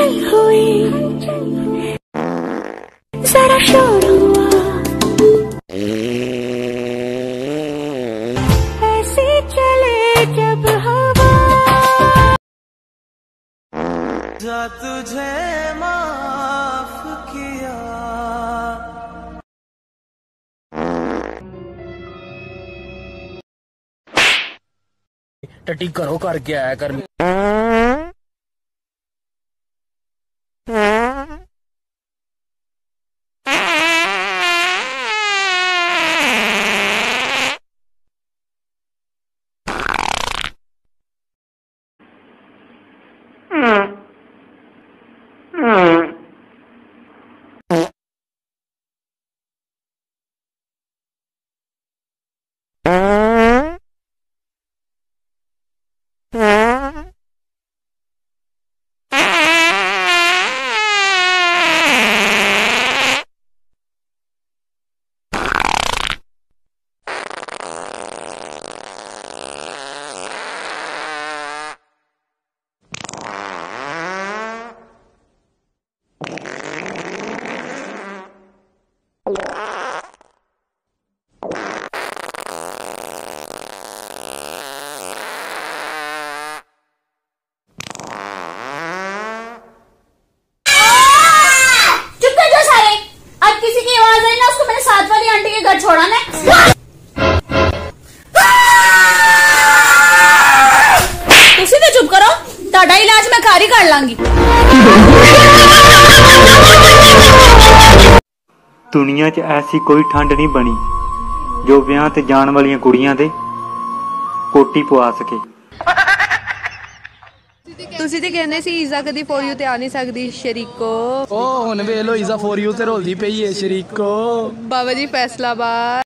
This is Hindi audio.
हलचल हुई, जरा शोर हुआ, ऐसे चले जब हवा। जा तुझे माफ किया। टट्टी घरों करके आया कर। घर छोड़ा ने तुसी तो चुप करो, ताड़ा इलाज मैं कारी कर लांगी। दुनिया च ऐसी कोई ठंड नहीं बनी जो ब्याह ते जान वालियां कुड़ियां दे कोटी पवा सके। ਤੁਸੀਂ ਤੇ ਕਹਿੰਦੇ ਸੀ ਈਜ਼ਾ ਕਦੀ ਫੋਰ ਯੂ ਤੇ ਆ ਨਹੀਂ ਸਕਦੀ ਸ਼ਰੀਕੋ। ਉਹ ਹੁਣ ਵੇਖ ਲੋ ਈਜ਼ਾ ਫੋਰ ਯੂ ਤੇ ਰੋਲਦੀ ਪਈ ਏ ਸ਼ਰੀਕੋ। ਬਾਬਾ ਜੀ ਫੈਸਲਾਬਾਦ।